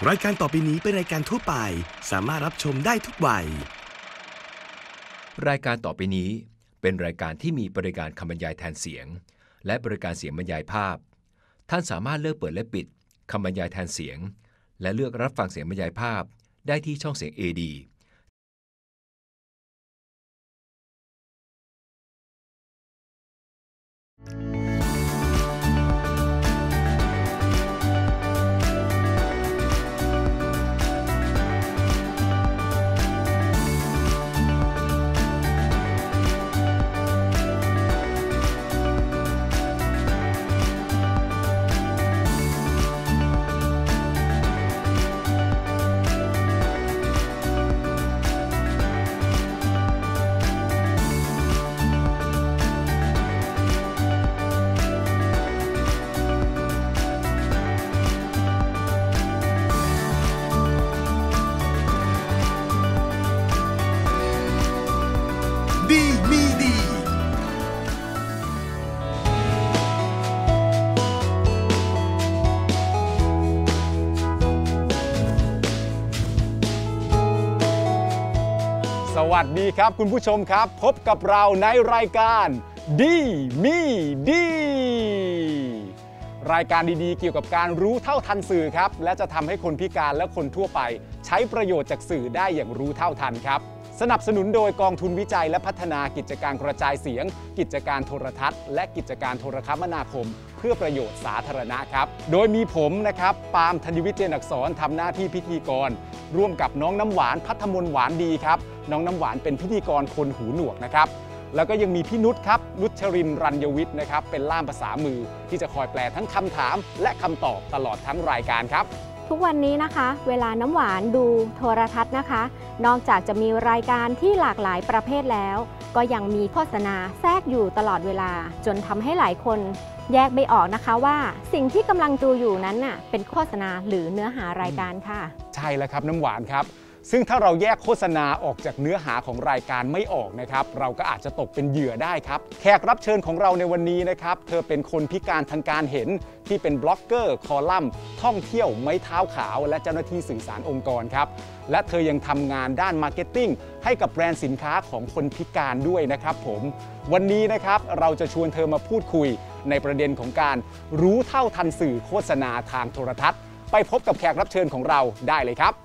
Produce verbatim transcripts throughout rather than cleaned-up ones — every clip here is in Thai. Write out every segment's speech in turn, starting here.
รายการต่อไปนี้เป็นรายการทั่วไปสามารถรับชมได้ทุกวัยรายการต่อไปนี้เป็นรายการที่มีบริการคำบรรยายแทนเสียงและบริการเสียงบรรยายภาพท่านสามารถเลือกเปิดและปิดคำบรรยายแทนเสียงและเลือกรับฟังเสียงบรรยายภาพได้ที่ช่องเสียง เอ ดีดีมีดีสวัสดีครับคุณผู้ชมครับพบกับเราในรายการดีมีดีรายการดีๆเกี่ยวกับการรู้เท่าทันสื่อครับและจะทำให้คนพิการและคนทั่วไปใช้ประโยชน์จากสื่อได้อย่างรู้เท่าทันครับสนับสนุนโดยกองทุนวิจัยและพัฒนากิจการกระจายเสียงกิจการโทรทัศน์และกิจการโทรคมนาคมเพื่อประโยชน์สาธารณะครับโดยมีผมนะครับปาล์มธัญวิทย์เจนอักษรทำหน้าที่พิธีกรร่วมกับน้องน้ำหวานพัฒมนหวานดีครับน้องน้ำหวานเป็นพิธีกรคนหูหนวกนะครับแล้วก็ยังมีพี่นุชครับนุชรินทร์รัญยวิทย์นะครับเป็นล่ามภาษามือที่จะคอยแปลทั้งคำถามและคำตอบตลอดทั้งรายการครับทุกวันนี้นะคะเวลาน้ำหวานดูโทรทัศน์นะคะนอกจากจะมีรายการที่หลากหลายประเภทแล้วก็ยังมีโฆษณาแทรกอยู่ตลอดเวลาจนทำให้หลายคนแยกไม่ออกนะคะว่าสิ่งที่กำลังดูอยู่นั้นน่ะเป็นโฆษณาหรือเนื้อหารายการค่ะใช่แล้วครับน้ำหวานครับซึ่งถ้าเราแยกโฆษณาออกจากเนื้อหาของรายการไม่ออกนะครับเราก็อาจจะตกเป็นเหยื่อได้ครับแขกรับเชิญของเราในวันนี้นะครับเธอเป็นคนพิการทางการเห็นที่เป็นบล็อกเกอร์คอลัมน์ท่องเที่ยวไม้เท้าขาวและเจ้าหน้าที่สื่อสารองค์กรครับและเธอยังทำงานด้านมาร์เก็ตติ้งให้กับแบรนด์สินค้าของคนพิการด้วยนะครับผมวันนี้นะครับเราจะชวนเธอมาพูดคุยในประเด็นของการรู้เท่าทันสื่อโฆษณาทางโทรทัศน์ไปพบกับแขกรับเชิญของเราได้เลยครับ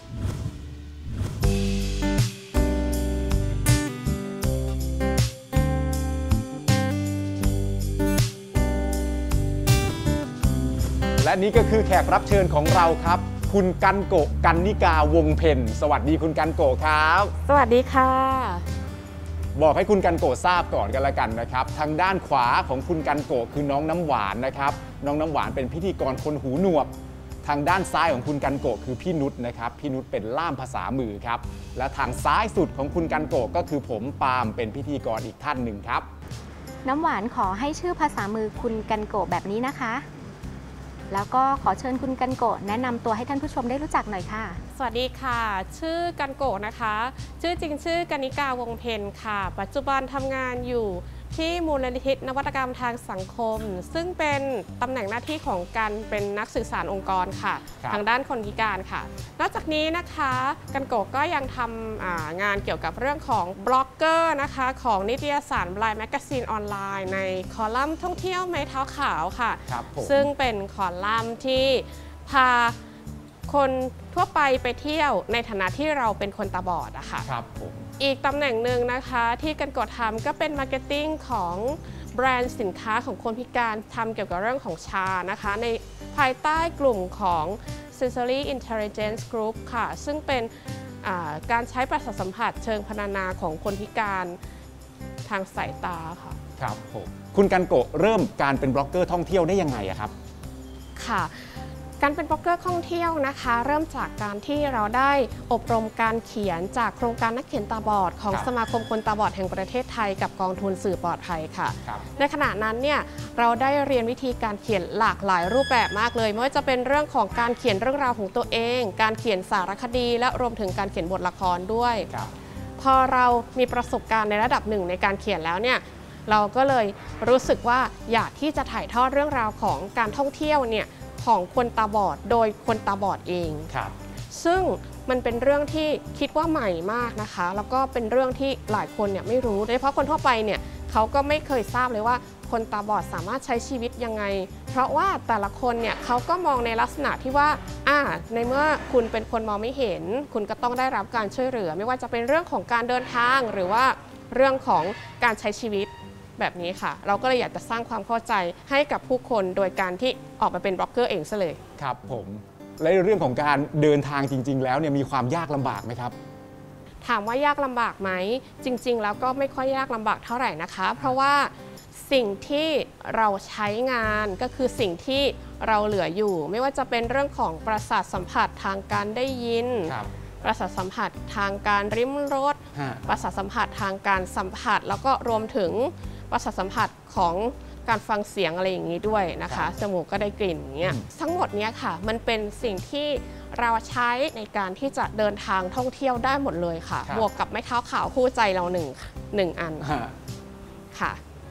และนี่ก็คือแขกรับเชิญของเราครับคุณกันโกะกันนิกาวงเพ็ญสวัสดีคุณกันโกะครับสวัสดีค่ะบอกให้คุณกันโกะทราบก่อนกันละกันนะครับทางด้านขวาของคุณกันโกะคือน้องน้ำหวานนะครับน้องน้ำหวานเป็นพิธีกรคนหูหนวกทางด้านซ้ายของคุณกันโกะคือพี่นุชนะครับพี่นุชเป็นล่ามภาษามือครับและทางซ้ายสุดของคุณกันโกะก็คือผมปาล์มเป็นพิธีกรอีกท่านหนึ่งครับน้ำหวานขอให้ชื่อภาษามือคุณกันโกะแบบนี้นะคะแล้วก็ขอเชิญคุณกันโกะแนะนำตัวให้ท่านผู้ชมได้รู้จักหน่อยค่ะสวัสดีค่ะชื่อกันโกะนะคะชื่อจริงชื่อกนิกาวงเพ็ญค่ะปัจจุบันทำงานอยู่ที่มูลนิธินวัตกรรมทางสังคมซึ่งเป็นตำแหน่งหน้าที่ของการเป็นนักสื่อสารองค์กรค่ะทางด้านคนพิการค่ะนอกจากนี้นะคะกันโกะก็ยังทำงานเกี่ยวกับเรื่องของบล็อกเกอร์นะคะของนิตยสาร Blind Magazine ออนไลน์ในคอลัมน์ท่องเที่ยวไม้เท้าขาวค่ะซึ่งเป็นคอลัมน์ที่พาคนทั่วไปไปเที่ยวในฐานะที่เราเป็นคนตาบอดอะค่ะครับผมอีกตำแหน่งหนึ่งนะคะที่กันโกะทำก็เป็นมาร์เก็ตติ้งของแบรนด์สินค้าของคนพิการทำเกี่ยวกับเรื่องของชานะคะในภายใต้กลุ่มของ Sensory Intelligence Group ค่ะซึ่งเป็นการใช้ประสาทสัมผัสเชิงพรรณนาของคนพิการทางสายตาค่ะครับผมคุณกันโกะเริ่มการเป็นบล็อกเกอร์ท่องเที่ยวได้ยังไงอะครับค่ะการเป็นบล็อกเกอร์ท่องเที่ยวนะคะเริ่มจากการที่เราได้อบรมการเขียนจากโครงการนักเขียนตาบอดของสมาคมคนตาบอดแห่งประเทศไทยกับกองทุนสื่อปลอดภัยค่ะในขณะนั้นเนี่ยเราได้เรียนวิธีการเขียนหลากหลายรูปแบบมากเลยไม่ว่าจะเป็นเรื่องของการเขียนเรื่องราวของตัวเองการเขียนสารคดีและรวมถึงการเขียนบทละครด้วยพอเรามีประสบการณ์ในระดับหนึ่งในการเขียนแล้วเนี่ยเราก็เลยรู้สึกว่าอยากที่จะถ่ายทอดเรื่องราวของการท่องเที่ยวเนี่ยของคนตาบอดโดยคนตาบอดเองครับซึ่งมันเป็นเรื่องที่คิดว่าใหม่มากนะคะแล้วก็เป็นเรื่องที่หลายคนเนี่ยไม่รู้โดยเฉพาะคนทั่วไปเนี่ยเขาก็ไม่เคยทราบเลยว่าคนตาบอดสามารถใช้ชีวิตยังไงเพราะว่าแต่ละคนเนี่ยเขาก็มองในลักษณะที่ว่าอ่าในเมื่อคุณเป็นคนมองไม่เห็นคุณก็ต้องได้รับการช่วยเหลือไม่ว่าจะเป็นเรื่องของการเดินทางหรือว่าเรื่องของการใช้ชีวิตแบบนี้ค่ะเราก็เลยอยากจะสร้างความเข้าใจให้กับผู้คนโดยการที่ออกมาเป็นบล็อกเกอร์เองซะเลยครับผมและเรื่องของการเดินทางจริงๆแล้วเนี่ยมีความยากลำบากไหมครับถามว่ายากลำบากไหมจริงๆแล้วก็ไม่ค่อยยากลำบากเท่าไหร่นะคะเพราะว่าสิ่งที่เราใช้งานก็คือสิ่งที่เราเหลืออยู่ไม่ว่าจะเป็นเรื่องของประสาทสัมผัสทางการได้ยินประสาทสัมผัสทางการริมรสประสาทสัมผัสทางการสัมผัสแล้วก็รวมถึงประสาทสัมผัสของการฟังเสียงอะไรอย่างนี้ด้วยนะคะจมูกก็ได้กลิ่นอย่างเงี้ยทั้งหมดนี้ค่ะมันเป็นสิ่งที่เราใช้ในการที่จะเดินทางท่องเที่ยวได้หมดเลยค่ะบวกกับไม้เท้าขาวคู่ใจเราหนึ่งหนึ่งอันค่ะ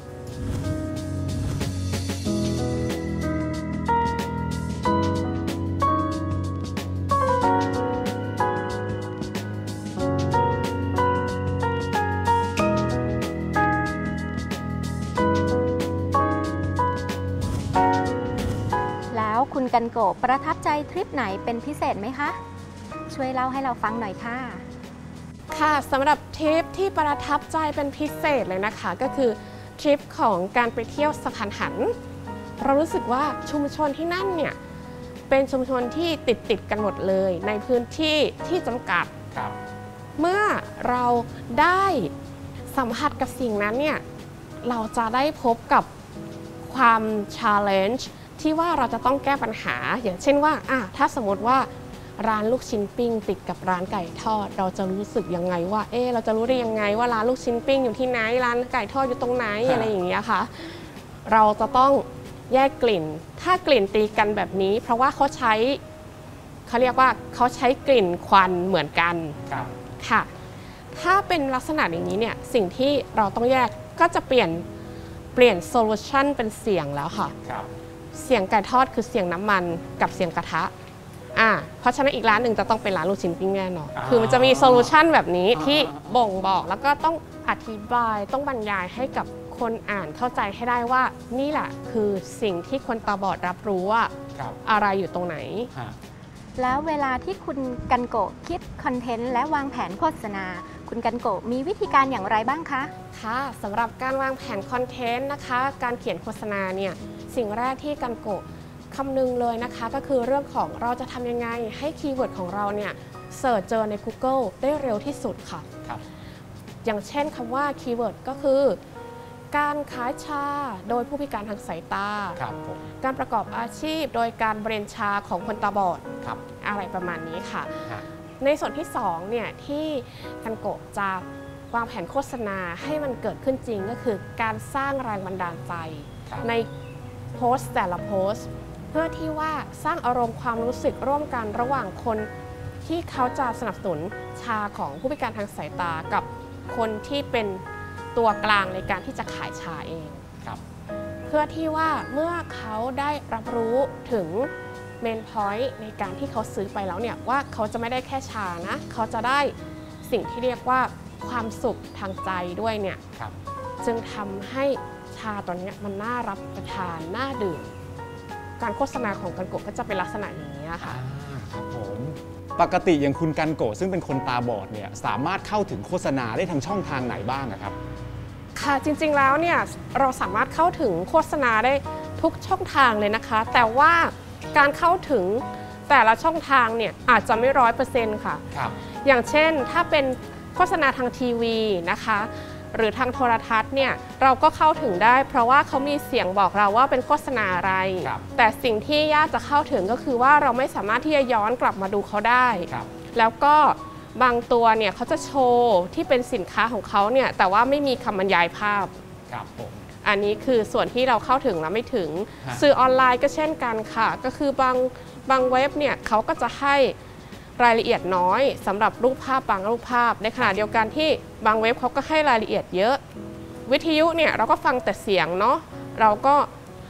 คุณกันโกะประทับใจทริปไหนเป็นพิเศษไหมคะช่วยเล่าให้เราฟังหน่อยค่ะค่ะสำหรับทริปที่ประทับใจเป็นพิเศษเลยนะคะก็คือทริปของการไปเที่ยวสะพานหันเรารู้สึกว่าชุมชนที่นั่นเนี่ยเป็นชุมชนที่ติดติดกันหมดเลยในพื้นที่ที่จำกัดครับเมื่อเราได้สัมผัสกับสิ่งนั้นเนี่ยเราจะได้พบกับความ challengeที่ว่าเราจะต้องแก้ปัญหาอย่างเช่นว่าอ่ะถ้าสมมติว่าร้านลูกชิ้นปิ้งติดกับร้านไก่ทอดเราจะรู้สึกยังไงว่าเออเราจะรู้ได้ยังไงว่าร้านลูกชิ้นปิ้งอยู่ที่ไหนร้านไก่ทอดอยู่ตรงไหนอะไรอย่างเงี้ยค่ะเราจะต้องแยกกลิ่นถ้ากลิ่นตีกันแบบนี้เพราะว่าเขาใช้เขาเรียกว่าเขาใช้กลิ่นควันเหมือนกันค่ะถ้าเป็นลักษณะอย่างนี้เนี่ยสิ่งที่เราต้องแยกก็จะเปลี่ยนเปลี่ยนโซลูชันเป็นเสียงแล้วค่ะเสียงไก่ทอดคือเสียงน้ำมันกับเสียงกระทะอ่าเพราะฉะนั้นอีกร้านหนึ่งจะต้องเป็นร้านลูกชิ้นปิ้งแน่นอนคือมันจะมีโซลูชันแบบนี้ที่บ่งบอกแล้วก็ต้องอธิบายต้องบรรยายให้กับคนอ่านเข้าใจให้ได้ว่านี่แหละคือสิ่งที่คนตาบอดรับรู้ว่าอะไรอยู่ตรงไหนแล้วเวลาที่คุณกันโกะคิดคอนเทนต์และวางแผนโฆษณาคุณกันโกะมีวิธีการอย่างไรบ้างคะค่ะสำหรับการวางแผนคอนเทนต์นะคะการเขียนโฆษณาเนี่ยสิ่งแรกที่กันโกะคำนึงเลยนะคะก็คือเรื่องของเราจะทำยังไงให้คีย์เวิร์ดของเราเนี่ยเสิร์ชเจอใน Google ได้เร็วที่สุดค่ะครับอย่างเช่นคำว่าคีย์เวิร์ดก็คือการขายชาโดยผู้พิการทางสายตาการประกอบอาชีพโดยการเบรนชาของคนตาบอดอะไรประมาณนี้ค่ะในส่วนที่สองเนี่ยที่กันโกะจะวางแผนโฆษณาให้มันเกิดขึ้นจริงก็คือการสร้างแรงบันดาลใจในโพสต์แต่ละโพสต์เพื่อที่ว่าสร้างอารมณ์ความรู้สึกร่วมกันระหว่างคนที่เขาจะสนับสนุนชาของผู้พิการทางสายตากับคนที่เป็นตัวกลางในการที่จะขายชาเองเพื่อที่ว่าเมื่อเขาได้รับรู้ถึงเมนพอยต์ในการที่เขาซื้อไปแล้วเนี่ยว่าเขาจะไม่ได้แค่ชานะเขาจะได้สิ่งที่เรียกว่าความสุขทางใจด้วยเนี่ยจึงทำให้ชาตัวนี้มันน่ารับประทานน่าดื่มการโฆษณาของกันโกะก็จะเป็นลักษณะอย่างนี้ค่ะครับผมปกติอย่างคุณกันโกะซึ่งเป็นคนตาบอดเนี่ยสามารถเข้าถึงโฆษณาได้ทางช่องทางไหนบ้างครับค่ะจริงๆแล้วเนี่ยเราสามารถเข้าถึงโฆษณาได้ทุกช่องทางเลยนะคะแต่ว่าการเข้าถึงแต่ละช่องทางเนี่ยอาจจะไม่ร้อยเปอร์เซ็นต์ค่ะครับอย่างเช่นถ้าเป็นโฆษณาทางทีวีนะคะหรือทางโทรทัศน์เนี่ยเราก็เข้าถึงได้เพราะว่าเขามีเสียงบอกเราว่าเป็นโฆษณาอะไรแต่สิ่งที่ยากจะเข้าถึงก็คือว่าเราไม่สามารถที่จะย้อนกลับมาดูเขาได้แล้วก็บางตัวเนี่ยเขาจะโชว์ที่เป็นสินค้าของเขาเนี่ยแต่ว่าไม่มีคำบรรยายภาพครับผมอันนี้คือส่วนที่เราเข้าถึงแล้วไม่ถึงสื่อออนไลน์ก็เช่นกันค่ะก็คือบางบางเว็บเนี่ยเขาก็จะให้รายละเอียดน้อยสำหรับรูปภาพบางรูปภาพในขณะเดียวกันที่บางเว็บเขาก็ให้รายละเอียดเยอะวิทยุเนี่ยเราก็ฟังแต่เสียงเนาะเราก็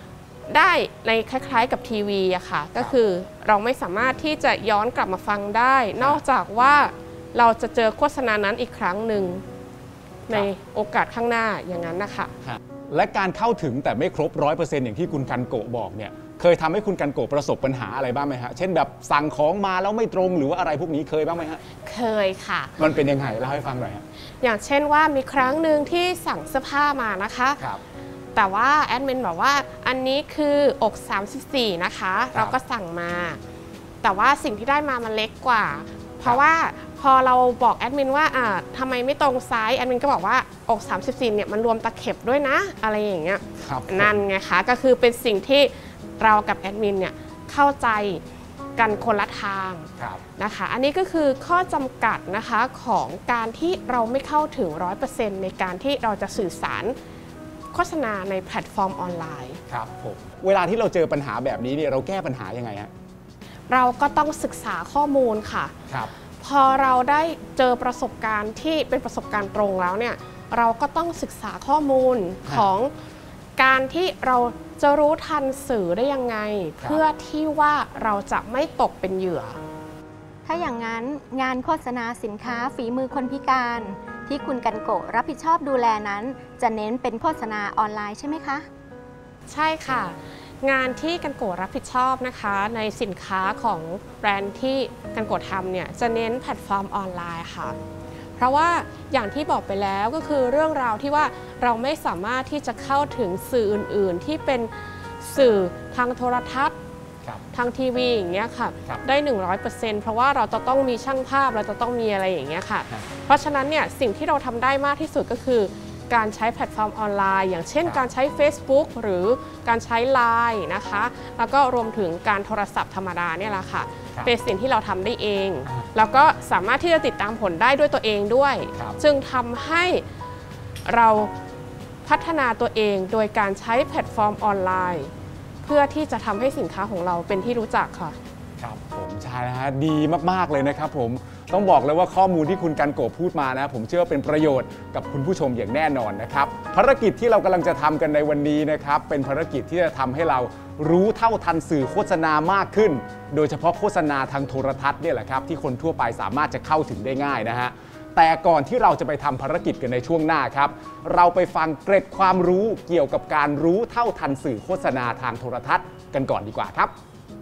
ได้ในคล้ายๆกับทีวีอะค่ะก็คือเราไม่สามารถที่จะย้อนกลับมาฟังได้นอกจากว่าเราจะเจอโฆษณานั้นอีกครั้งหนึ่งในโอกาสข้างหน้าอย่างนั้นนะคะและการเข้าถึงแต่ไม่ครบ ร้อยเปอร์เซ็นต์ อย่างที่คุณกันโกะบอกเนี่ยเคยทำให้คุณกันโกะประสบปัญหาอะไรบ้างไหมฮะเช่นแบบสั่งของมาแล้วไม่ตรงหรือว่าอะไรพวกนี้เคยบ้างไหมฮะเคยค่ะมันเป็นยังไงเล่าให้ฟังหน่อยฮะอย่างเช่นว่ามีครั้งหนึ่งที่สั่งเสื้อผ้ามานะคะครับแต่ว่าแอดมินบอกว่าอันนี้คือ อกสามสิบสี่นะคะเราก็สั่งมาแต่ว่าสิ่งที่ได้มามันเล็กกว่าเพราะว่าพอเราบอกแอดมินว่าอ่าทำไมไม่ตรงไซส์แอดมินก็บอกว่าอกสามสิบสี่เนี่ยมันรวมตะเข็บด้วยนะอะไรอย่างเงี้ยนั่นไงคะก็คือเป็นสิ่งที่เรากับแอดมินเนี่ยเข้าใจกันคนละทางนะคะอันนี้ก็คือข้อจำกัดนะคะของการที่เราไม่เข้าถึง ร้อยเปอร์เซ็นต์ ในการที่เราจะสื่อสารโฆษณาในแพลตฟอร์มออนไลน์ครับผมเวลาที่เราเจอปัญหาแบบนี้เนี่ยเราแก้ปัญหายังไงฮะเราก็ต้องศึกษาข้อมูลค่ะครับพอเราได้เจอประสบการณ์ที่เป็นประสบการณ์ตรงแล้วเนี่ยเราก็ต้องศึกษาข้อมูลของการที่เราจะรู้ทันสื่อได้ยังไงเพื่อที่ว่าเราจะไม่ตกเป็นเหยื่อถ้าอย่างนั้นงานโฆษณาสินค้าฝีมือคนพิการที่คุณกันโกะรับผิดชอบดูแลนั้นจะเน้นเป็นโฆษณาออนไลน์ใช่ไหมคะใช่ค่ะงานที่กันโกะรับผิดชอบนะคะในสินค้าของแบรนด์ที่กันโกะทำเนี่ยจะเน้นแพลตฟอร์มออนไลน์ค่ะเพราะว่าอย่างที่บอกไปแล้วก็คือเรื่องราวที่ว่าเราไม่สามารถที่จะเข้าถึงสื่ออื่นๆที่เป็นสื่อทางโทรทัศน์ทางทีวีอย่างเงี้ยค่ะได้ หนึ่งร้อยเปอร์เซ็นต์ เพราะว่าเราจะต้องมีช่างภาพเราจะต้องมีอะไรอย่างเงี้ยค่ะเพราะฉะนั้นเนี่ยสิ่งที่เราทำได้มากที่สุดก็คือการใช้แพลตฟอร์มออนไลน์อย่างเช่นการใช้ Facebook หรือการใช้ ไลน์ นะคะแล้วก็รวมถึงการโทรศัพท์ธรรมดาเนี่ยแหละค่ะเป็นสิ่งที่เราทำได้เองแล้วก็สามารถที่จะติดตามผลได้ด้วยตัวเองด้วยจึงทำให้เราพัฒนาตัวเองโดยการใช้แพลตฟอร์มออนไลน์เพื่อที่จะทำให้สินค้าของเราเป็นที่รู้จักค่ะครับผมใช่นะฮะดีมากๆเลยนะครับผมต้องบอกเลยว่าข้อมูลที่คุณกันโกะพูดมานะผมเชื่อว่าเป็นประโยชน์กับคุณผู้ชมอย่างแน่นอนนะครับภารกิจที่เรากำลังจะทำกันในวันนี้นะครับเป็นภารกิจที่จะทำให้เรารู้เท่าทันสื่อโฆษณามากขึ้นโดยเฉพาะโฆษณาทางโทรทัศน์เนี่ยแหละครับที่คนทั่วไปสามารถจะเข้าถึงได้ง่ายนะฮะแต่ก่อนที่เราจะไปทำภารกิจกันในช่วงหน้าครับเราไปฟังเกร็ดความรู้เกี่ยวกับการรู้เท่าทันสื่อโฆษณาทางโทรทัศน์กันก่อนดีกว่าครับ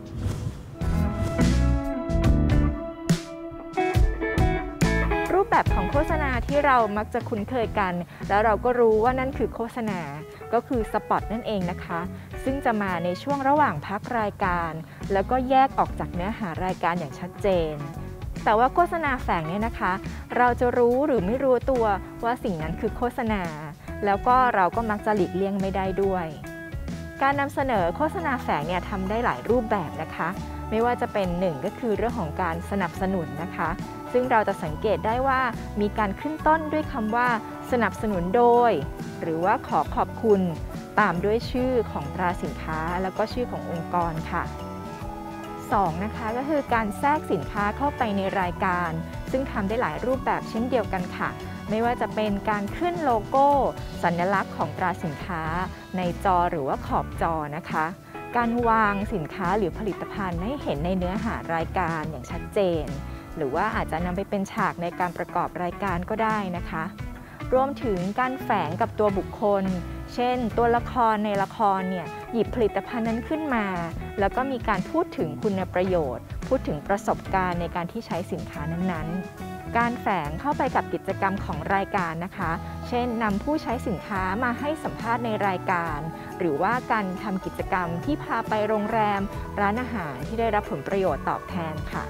รูปแบบของโฆษณาที่เรามักจะคุ้นเคยกันแล้วเราก็รู้ว่านั่นคือโฆษณาก็คือสปอตนั่นเองนะคะซึ่งจะมาในช่วงระหว่างพักรายการแล้วก็แยกออกจากเนื้อหารายการอย่างชัดเจนแต่ว่าโฆษณาแฝงเนี่ยนะคะเราจะรู้หรือไม่รู้ตัวว่าสิ่งนั้นคือโฆษณาแล้วก็เราก็มักจะหลีกเลี่ยงไม่ได้ด้วยการนำเสนอโฆษณาแฝงเนี่ยทำได้หลายรูปแบบนะคะไม่ว่าจะเป็นหนึ่งก็คือเรื่องของการสนับสนุนนะคะซึ่งเราจะสังเกตได้ว่ามีการขึ้นต้นด้วยคำว่าสนับสนุนโดยหรือว่าขอขอบคุณตามด้วยชื่อของตราสินค้าแล้วก็ชื่อขององค์กรค่ะสองนะคะก็คือการแทรกสินค้าเข้าไปในรายการซึ่งทำได้หลายรูปแบบเช่นเดียวกันค่ะไม่ว่าจะเป็นการขึ้นโลโก้สัญลักษณ์ของตราสินค้าในจอหรือว่าขอบจอนะคะการวางสินค้าหรือผลิตภัณฑ์ให้เห็นในเนื้อหารายการอย่างชัดเจนหรือว่าอาจจะนำไปเป็นฉากในการประกอบรายการก็ได้นะคะรวมถึงการแฝงกับตัวบุคคลเช่นตัวละครในละครเนี่ยหยิบผลิตภัณฑ์นั้นขึ้นมาแล้วก็มีการพูดถึงคุณประโยชน์พูดถึงประสบการณ์ในการที่ใช้สินค้านั้นๆการแฝงเข้าไปกับกิจกรรมของรายการนะคะเช่นนำผู้ใช้สินค้ามาให้สัมภาษณ์ในรายการหรือว่าการทำกิจกรรมที่พาไปโรงแรมร้านอาหารที่ได้รับผลประโยชน์ตอบแทนค่ะ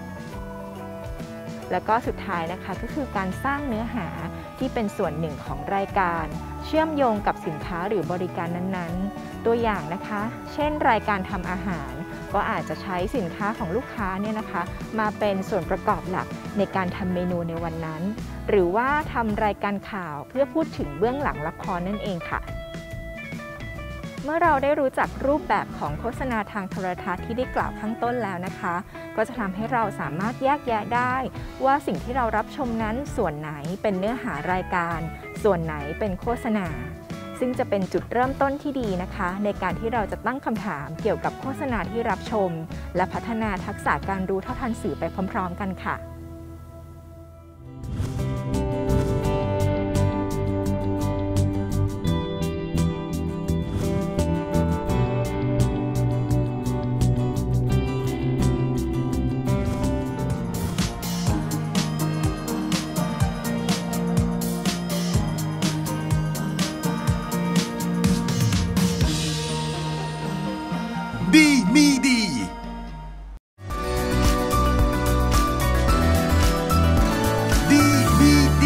แล้วก็สุดท้ายนะคะก็คือการสร้างเนื้อหาที่เป็นส่วนหนึ่งของรายการเชื่อมโยงกับสินค้าหรือบริการนั้นๆตัวอย่างนะคะเช่นรายการทำอาหารก็อาจจะใช้สินค้าของลูกค้าเนี่ยนะคะมาเป็นส่วนประกอบหลักในการทำเมนูในวันนั้นหรือว่าทำรายการข่าวเพื่อพูดถึงเบื้องหลังละครนั่นเองค่ะเมื่อเราได้รู้จักรูปแบบของโฆษณาทางโทรทัศน์ที่ได้กล่าวข้างต้นแล้วนะคะก็จะทำให้เราสามารถแยกแยะได้ว่าสิ่งที่เรารับชมนั้นส่วนไหนเป็นเนื้อหารายการส่วนไหนเป็นโฆษณาซึ่งจะเป็นจุดเริ่มต้นที่ดีนะคะในการที่เราจะตั้งคำถามเกี่ยวกับโฆษณาที่รับชมและพัฒนาทักษะการรู้เท่าทันสื่อไปพร้อมๆกันค่ะดีมีดี ดีมีดี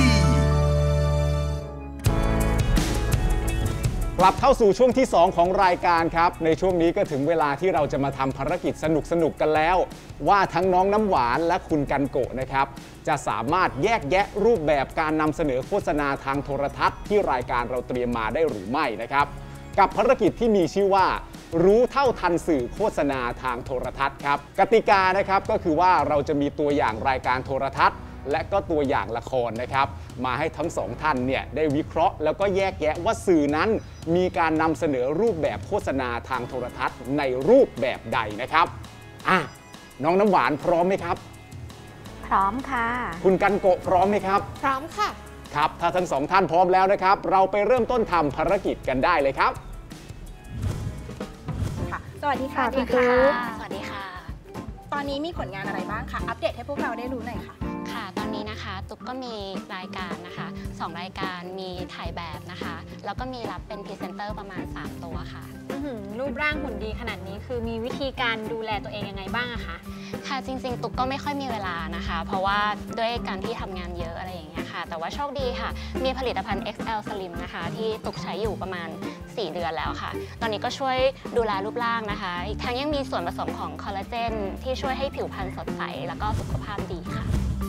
กลับเข้าสู่ช่วงที่สองของรายการครับในช่วงนี้ก็ถึงเวลาที่เราจะมาทำภารกิจสนุกๆกันแล้วว่าทั้งน้องน้ำหวานและคุณกันโกะนะครับจะสามารถแยกแยะรูปแบบการนำเสนอโฆษณาทางโทรทัศน์ที่รายการเราเตรียมมาได้หรือไม่นะครับกับภารกิจที่มีชื่อว่ารู้เท่าทันสื่อโฆษณาทางโทรทัศน์ครับกติกานะครับก็คือว่าเราจะมีตัวอย่างรายการโทรทัศน์และก็ตัวอย่างละครนะครับมาให้ทั้งสองท่านเนี่ยได้วิเคราะห์แล้วก็แยกแยะว่าสื่อนั้นมีการนำเสนอรูปแบบโฆษณาทางโทรทัศน์ในรูปแบบใดนะครับอ่ะน้องน้ำหวานพร้อมไหมครับพร้อมค่ะคุณกันโกะพร้อมไหมครับพร้อมค่ะครับถ้าทั้งสองท่านพร้อมแล้วนะครับเราไปเริ่มต้นทำภารกิจกันได้เลยครับสวัสดีค่ะคุณตุ๊กสวัสดีค่ะตอนนี้มีผลงานอะไรบ้างคะอัปเดตให้พวกเราได้รู้หน่อยค่ะค่ะตอนนี้นะคะตุ๊กก็มีรายการนะคะสองรายการมีถ่ายแบบนะคะแล้วก็มีรับเป็นพรีเซนเตอร์ประมาณสามตัวค่ะรูปร่างหุ่นดีขนาดนี้คือมีวิธีการดูแลตัวเองยังไงบ้างอะคะค่ะจริงๆตุ๊กก็ไม่ค่อยมีเวลานะคะเพราะว่าด้วยการที่ทำงานเยอะอะไรอย่างเงี้ยค่ะแต่ว่าโชคดีค่ะมีผลิตภัณฑ์ เอ็กซ์ แอล Slim นะคะที่ตุ๊กใช้อยู่ประมาณสี่เดือนแล้วค่ะตอนนี้ก็ช่วยดูแลรูปร่างนะคะอีกทั้งยังมีส่วนผสมของคอลลาเจนที่ช่วยให้ผิวพรรณสดใสแล้วก็สุขภาพดีค่ะ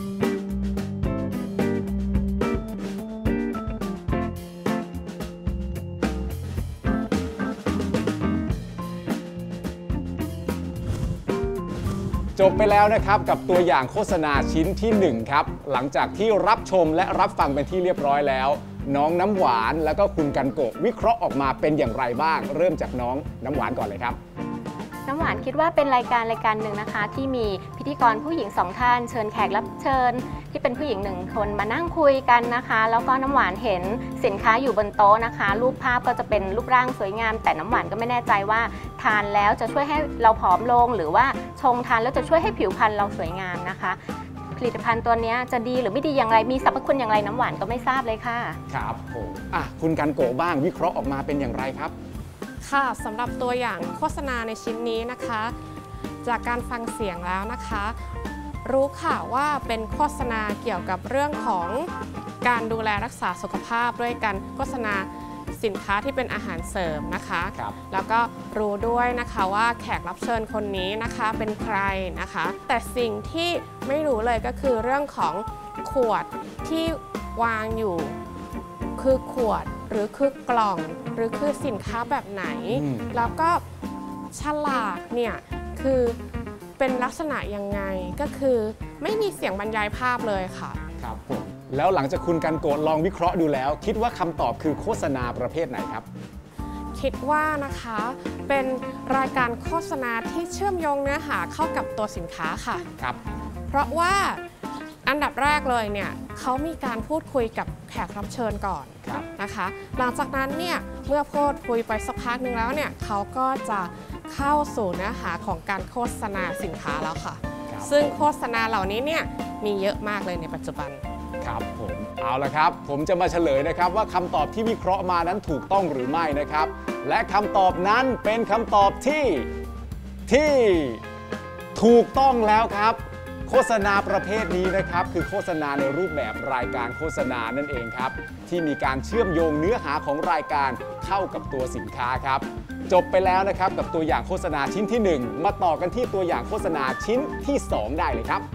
จบไปแล้วนะครับกับตัวอย่างโฆษณาชิ้นที่หนึ่งครับหลังจากที่รับชมและรับฟังเป็นที่เรียบร้อยแล้วน้องน้ำหวานแล้วก็คุณกันโกะวิเคราะห์ออกมาเป็นอย่างไรบ้างเริ่มจากน้องน้ำหวานก่อนเลยครับน้ำหวานคิดว่าเป็นรายการรายการหนึ่งนะคะที่มีพิธีกรผู้หญิงสองท่านเชิญแขกรับเชิญที่เป็นผู้หญิงหนึ่งคนมานั่งคุยกันนะคะแล้วก็น้ำหวานเห็นสินค้าอยู่บนโต๊ะนะคะรูปภาพก็จะเป็นรูปร่างสวยงามแต่น้ำหวานก็ไม่แน่ใจว่าทานแล้วจะช่วยให้เราผอมลงหรือว่าชงทานแล้วจะช่วยให้ผิวพรรณเราสวยงามนะคะผลิตภัณฑ์ตัวนี้จะดีหรือไม่ดีอย่างไรมีสรรพคุณอย่างไรน้ำหวานก็ไม่ทราบเลยค่ะครับผมอ่ะคุณกันโกะบ้างวิเคราะห์ออกมาเป็นอย่างไรครับค่ะสำหรับตัวอย่างโฆษณาในชิ้นนี้นะคะจากการฟังเสียงแล้วนะคะรู้ค่ะว่าเป็นโฆษณาเกี่ยวกับเรื่องของการดูแลรักษาสุขภาพด้วยการโฆษณาสินค้าที่เป็นอาหารเสริมนะคะแล้วก็รู้ด้วยนะคะว่าแขกรับเชิญคนนี้นะคะเป็นใครนะคะแต่สิ่งที่ไม่รู้เลยก็คือเรื่องของขวดที่วางอยู่คือขวดหรือคือกล่องหรือคือสินค้าแบบไหนแล้วก็ฉลากเนี่ยคือเป็นลักษณะยังไงก็คือไม่มีเสียงบรรยายภาพเลยค่ะครับผมแล้วหลังจากคุณกันโกะลองวิเคราะห์ดูแล้วคิดว่าคำตอบคือโฆษณาประเภทไหนครับคิดว่านะคะเป็นรายการโฆษณาที่เชื่อมโยงเนื้อหาเข้ากับตัวสินค้าค่ะครับเพราะว่าอันดับแรกเลยเนี่ยเขามีการพูดคุยกับแขกรับเชิญก่อนนะคะหลังจากนั้นเนี่ยเมื่อพูดคุยไปสักพักหนึ่งแล้วเนี่ยเขาก็จะเข้าสู่เนื้อหาของการโฆษณาสินค้าแล้วค่ะซึ่งโฆษณาเหล่านี้เนี่ยมีเยอะมากเลยในปัจจุบันครับผมเอาละครับผมจะมาเฉลยนะครับว่าคำตอบที่วิเคราะห์มานั้นถูกต้องหรือไม่นะครับและคำตอบนั้นเป็นคำตอบที่ที่ถูกต้องแล้วครับโฆษณาประเภทนี้นะครับคือโฆษณาในรูปแบบรายการโฆษณานั่นเองครับที่มีการเชื่อมโยงเนื้อหาของรายการเข้ากับตัวสินค้าครับจบไปแล้วนะครับกับตัวอย่างโฆษณาชิ้นที่หนึ่งมาต่อกันที่ตัวอย่างโฆษณาชิ้นที่สองได้เลยครับ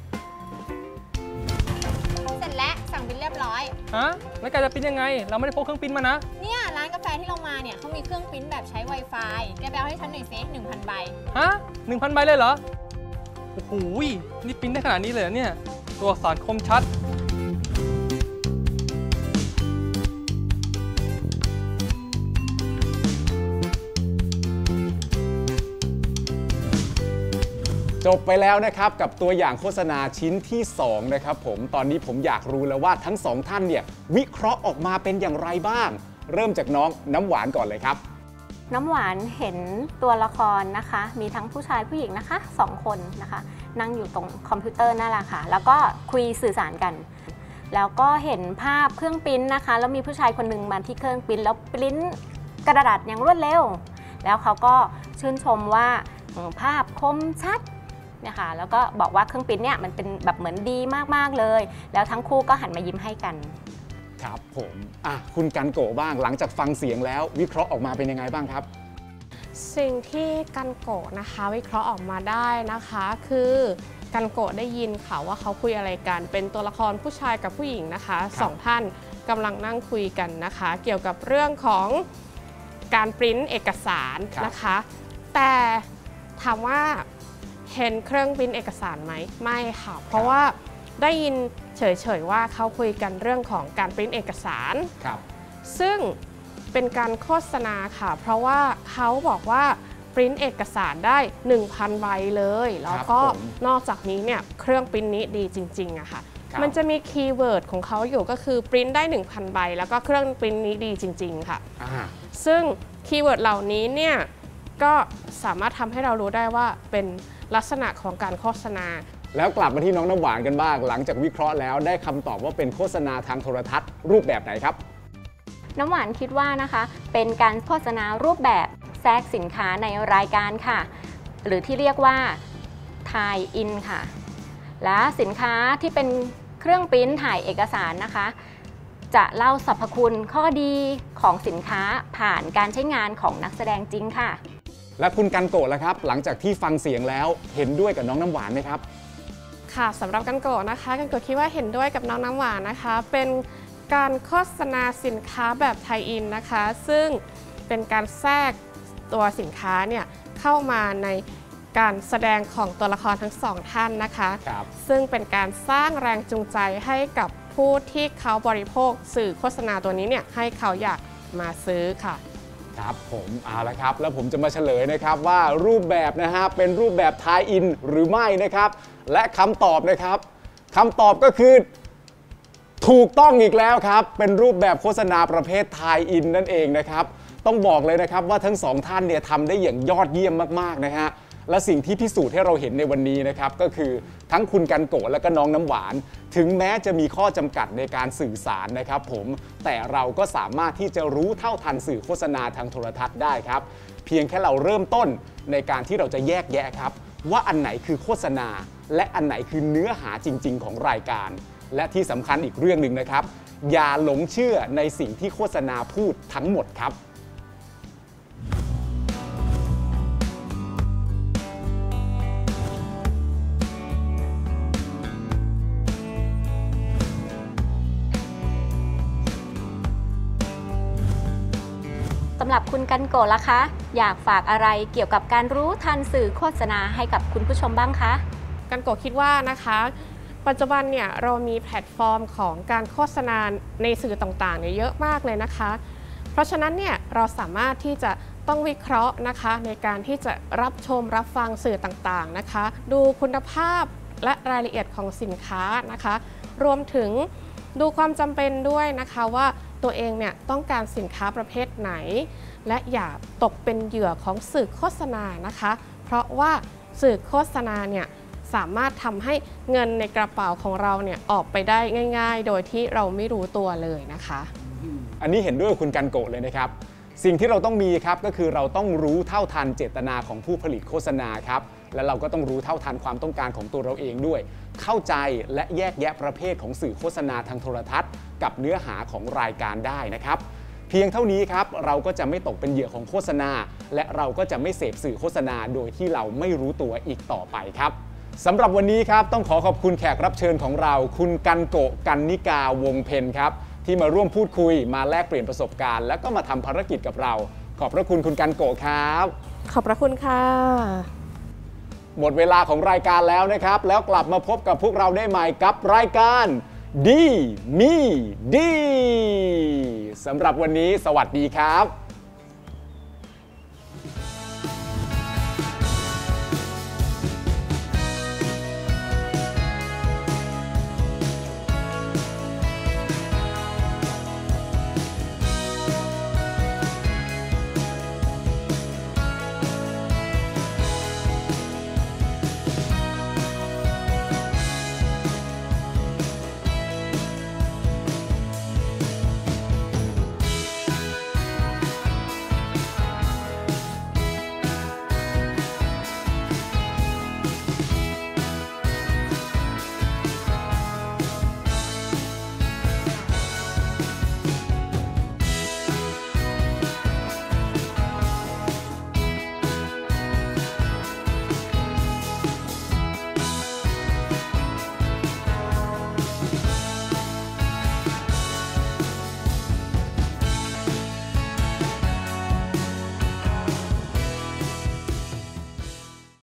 เสร็จแล้วสั่งบิลเรียบร้อยฮะแล้วแกจะปิ้นยังไงเราไม่ได้พกเครื่องปิ้นมานะเนี่ยร้านกาแฟที่เรามาเนี่ยเขามีเครื่องปิ้นแบบใช้ Wi-Fi แกไปเอาให้ฉันหน่อยซิ หนึ่งพัน ใบฮะ หนึ่งพัน ใบเลยเหรอโอ้โหนี่ปิ้นได้ขนาดนี้เลยเนี่ยตัวอักษรคมชัดจบไปแล้วนะครับกับตัวอย่างโฆษณาชิ้นที่สองนะครับผมตอนนี้ผมอยากรู้แล้วว่าทั้งสองท่านเนี่ยวิเคราะห์ออกมาเป็นอย่างไรบ้างเริ่มจากน้องน้ำหวานก่อนเลยครับน้ำหวานเห็นตัวละครนะคะมีทั้งผู้ชายผู้หญิงนะคะสองคนนะคะนั่งอยู่ตรงคอมพิวเตอร์นั่นแหละค่ะแล้วก็คุยสื่อสารกันแล้วก็เห็นภาพเครื่องปริ้นนะคะแล้วมีผู้ชายคนหนึ่งมาที่เครื่องปริ้นแล้วปริ้นกระดาษอย่างรวดเร็วแล้วเขาก็ชื่นชมว่าภาพคมชัดเนี่ยค่ะแล้วก็บอกว่าเครื่องปริ้นเนี่ยมันเป็นแบบเหมือนดีมากๆเลยแล้วทั้งคู่ก็หันมายิ้มให้กันครับผมอ่ะคุณกันโกะบ้างหลังจากฟังเสียงแล้ววิเคราะห์ออกมาเป็นยังไงบ้างครับสิ่งที่กันโกะนะคะวิเคราะห์ออกมาได้นะคะคือกันโกะได้ยินค่ะว่าเขาคุยอะไรกันเป็นตัวละครผู้ชายกับผู้หญิงนะคะสองท่านกำลังนั่งคุยกันนะคะเกี่ยวกับเรื่องของการปริ้นเอกสารนะคะแต่ถามว่าเห็นเครื่องปริ้นเอกสารไหมไม่ค่ะเพราะว่าได้ยินเฉยๆว่าเขาคุยกันเรื่องของการปริ้นเอกสารซึ่งเป็นการโฆษณาค่ะเพราะว่าเขาบอกว่าปริ้นเอกสารได้ หนึ่งพัน ใบเลยแล้วก็นอกจากนี้เนี่ยเครื่องปริ้นนี้ดีจริงๆอะค่ะมันจะมีคีย์เวิร์ดของเขาอยู่ก็คือปริ้นได้ หนึ่งพัน ใบแล้วก็เครื่องปริ้นนี้ดีจริงๆค่ะซึ่งคีย์เวิร์ดเหล่านี้เนี่ยก็สามารถทำให้เรารู้ได้ว่าเป็นลักษณะของการโฆษณาแล้วกลับมาที่น้องน้ำหวานกันบ้างหลังจากวิเคราะห์แล้วได้คำตอบว่าเป็นโฆษณาทางโทรทัศน์รูปแบบไหนครับน้ำหวานคิดว่านะคะเป็นการโฆษณารูปแบบแทรกสินค้าในรายการค่ะหรือที่เรียกว่า tie in ค่ะและสินค้าที่เป็นเครื่องปริ้นถ่ายเอกสารนะคะจะเล่าสรรพคุณข้อดีของสินค้าผ่านการใช้งานของนักแสดงจริงค่ะและคุณกันโกะล่ะครับหลังจากที่ฟังเสียงแล้วเห็นด้วยกับน้องน้ำหวานไหมครับค่ะสำหรับกันโกะนะคะกันโกะคิดว่าเห็นด้วยกับน้องน้ำหวานนะคะเป็นการโฆษณาสินค้าแบบไทยอินนะคะซึ่งเป็นการแทรกตัวสินค้าเนี่ยเข้ามาในการแสดงของตัวละครทั้งสองท่านนะคะซึ่งเป็นการสร้างแรงจูงใจให้กับผู้ที่เขาบริโภคสื่อโฆษณาตัวนี้เนี่ยให้เขาอยากมาซื้อค่ะครับผมเอาละครับแล้วผมจะมาเฉลยนะครับว่ารูปแบบนะฮะเป็นรูปแบบไทยอินหรือไม่นะครับและคำตอบนะครับคำตอบก็คือถูกต้องอีกแล้วครับเป็นรูปแบบโฆษณาประเภทไทยอินนั่นเองนะครับต้องบอกเลยนะครับว่าทั้งสองท่านเนี่ยทำได้อย่างยอดเยี่ยมมากๆนะฮะและสิ่งที่พิสูจน์ให้เราเห็นในวันนี้นะครับก็คือทั้งคุณกันโกะและก็น้องน้ำหวานถึงแม้จะมีข้อจำกัดในการสื่อสารนะครับผมแต่เราก็สามารถที่จะรู้เท่าทันสื่อโฆษณาทางโทรทัศน์ได้ครับเพียงแค่เราเริ่มต้นในการที่เราจะแยกแยะครับว่าอันไหนคือโฆษณาและอันไหนคือเนื้อหาจริงๆของรายการและที่สำคัญอีกเรื่องหนึ่งนะครับอย่าหลงเชื่อในสิ่งที่โฆษณาพูดทั้งหมดครับสำหรับคุณกันโกะล่ะคะอยากฝากอะไรเกี่ยวกับการรู้ทันสื่อโฆษณาให้กับคุณผู้ชมบ้างคะกันโกะคิดว่านะคะปัจจุบันเนี่ยเรามีแพลตฟอร์มของการโฆษณาในสื่อต่างๆเนี่ยเยอะมากเลยนะคะเพราะฉะนั้นเนี่ยเราสามารถที่จะต้องวิเคราะห์นะคะในการที่จะรับชมรับฟังสื่อต่างๆนะคะดูคุณภาพและรายละเอียดของสินค้านะคะรวมถึงดูความจำเป็นด้วยนะคะว่าตัวเองเนี่ยต้องการสินค้าประเภทไหนและอย่าตกเป็นเหยื่อของสื่อโฆษณานะคะเพราะว่าสื่อโฆษณาเนี่ยสามารถทำให้เงินในกระเป๋าของเราเนี่ยออกไปได้ง่ายๆโดยที่เราไม่รู้ตัวเลยนะคะอันนี้เห็นด้วยกับคุณกันโกะเลยนะครับสิ่งที่เราต้องมีครับก็คือเราต้องรู้เท่าทันเจตนาของผู้ผลิตโฆษณาครับและเราก็ต้องรู้เท่าทันความต้องการของตัวเราเองด้วยเข้าใจและแยกแยะประเภทของสื่อโฆษณาทางโทรทัศน์กับเนื้อหาของรายการได้นะครับเพียงเท่านี้ครับเราก็จะไม่ตกเป็นเหยื่อของโฆษณาและเราก็จะไม่เสพสื่อโฆษณาโดยที่เราไม่รู้ตัวอีกต่อไปครับสำหรับวันนี้ครับต้องขอขอบคุณแขกรับเชิญของเราคุณกันโกะ กันนิกาวงเพ็ญครับที่มาร่วมพูดคุยมาแลกเปลี่ยนประสบการณ์แล้วก็มาทำภารกิจกับเราขอบพระคุณคุณกันโกะครับขอบพระคุณค่ะหมดเวลาของรายการแล้วนะครับแล้วกลับมาพบกับพวกเราได้ใหม่กับรายการดีมีดีสำหรับวันนี้สวัสดีครับ